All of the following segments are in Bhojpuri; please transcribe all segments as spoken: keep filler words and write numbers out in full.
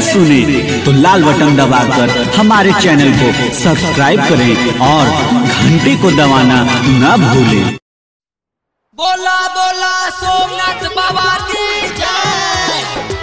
सुने तो लाल बटन दबाकर हमारे चैनल को सब्सक्राइब करें और घंटे को दबाना न भूलें। बोला बोला सोमनाथ बाबा की जय।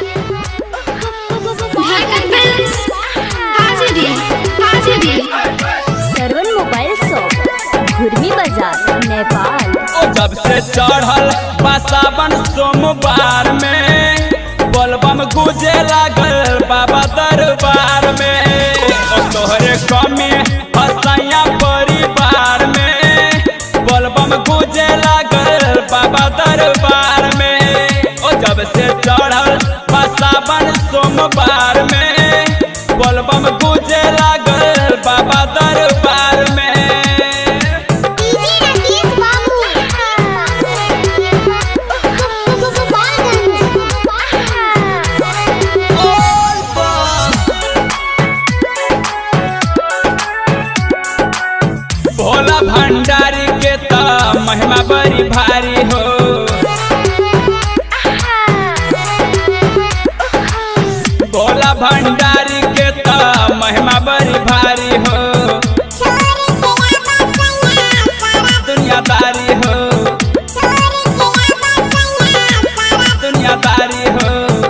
सरवन मोबाइल शॉप घुर्मी बाजार नेपाल। ओ जब से चढ़ल सावन सोमवार में बोलबम गुजे लागल बाबा दरबार में। ओ तोहरे कमी हसैया परिवार में बोलबम गुजे लागल बाबा दरबार में। ओ जब से चढ़ल सावन सोमवार में बोलबम गुजे लागल बाबा दरबार में। भोला भंडारी के तो महिमा बड़ी भारी हो। भोला भंडारी के तो महिमा बड़ी भारी हो। दुनियादारी हो दुनियादारी हो।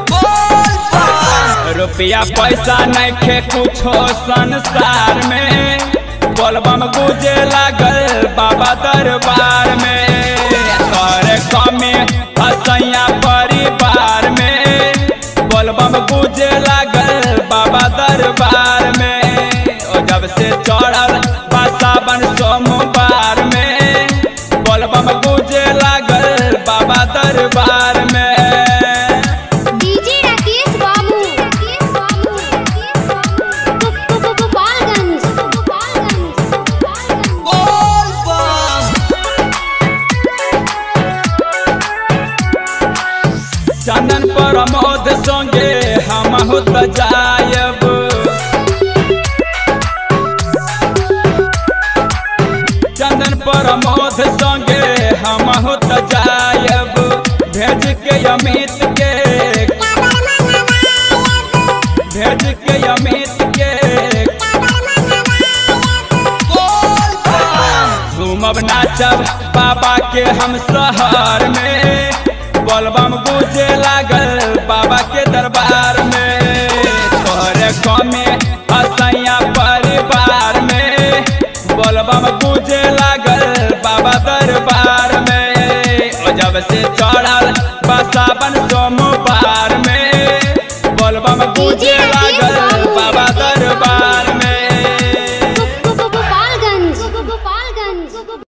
रुपया पैसा नहीं खे कुछो संसार में बोलबम गुजे लागल बाबा दरबार में। तोरे कमी हसैया परिवार में बोलबम गुजे लागल बाबा दरबार में। ओ जब से चढ़ल सावन सोमवार में बोलबम गुजे लागल बाबा दरबार में। चंदन प्रमोद संगे हम होत जायब। चंदन प्रमोद संगे हम होत जायब। भेज के अमित के भेज के अमित के घूमब नाचब बाबा के हम शहर में बोलबम गुजे लागल बाबा के दरबार में। तोहरे कमी हसैया परिवार में बोलबम गुजे लागल बाबा दरबार में। ओ जब से चढ़ल सावन सोमवार में बोलबम गुजे लागल